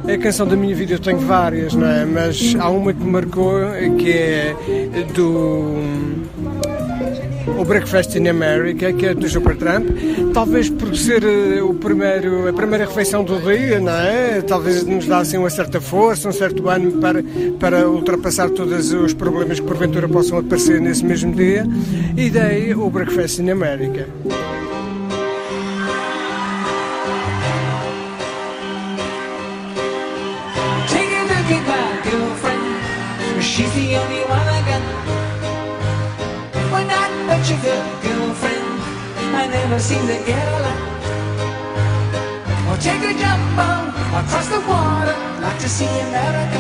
A canção da minha vida eu tenho várias, não é? Mas há uma que me marcou, que é do o Breakfast in America, que é do Supertramp, talvez por ser a primeira refeição do dia, não é? Talvez nos dá assim uma certa força, um certo ânimo para ultrapassar todos os problemas que porventura possam aparecer nesse mesmo dia, e daí o Breakfast in America. She's the only one I got. We're not much of a girlfriend. I never seem to get a lot. Or take a jump on across the water, like to see America.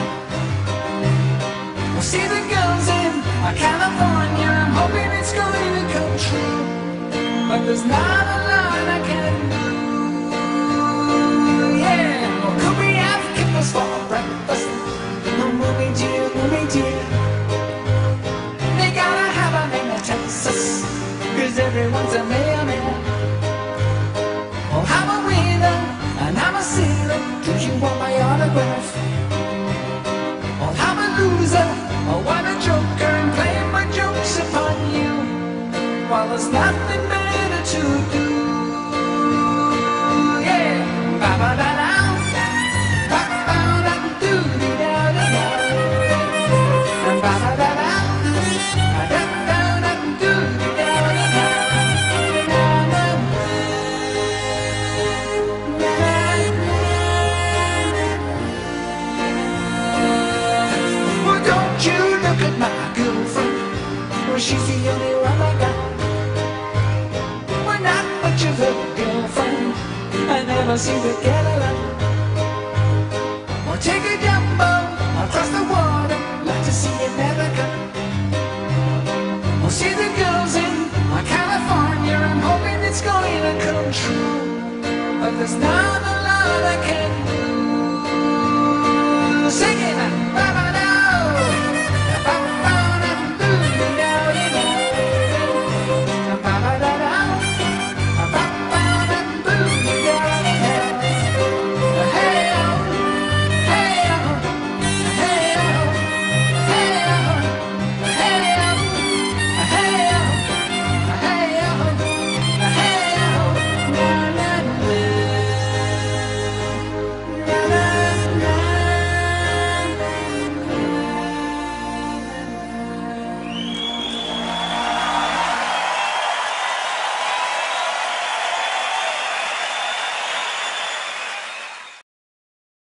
Or see the girls in California. I'm hoping it's going to come true. But there's not a lot I can do. Yeah, or could we have kippers for breakfast? Movie dear, they gotta have a name in Texas, 'cause everyone's a mailman. Oh, I'm a winner and I'm a sailor. Do you want my autograph? Oh, I'm a loser, oh, I'm a joker, and playing my jokes upon you. While there's nothing better to do. Yeah, ba-ba-da-da. She's the only one I got. We're not much of a girlfriend. I never seem to get along. Or take a jump across the water, like to see America. Or see the girls in California. I'm hoping it's going to come true. But there's not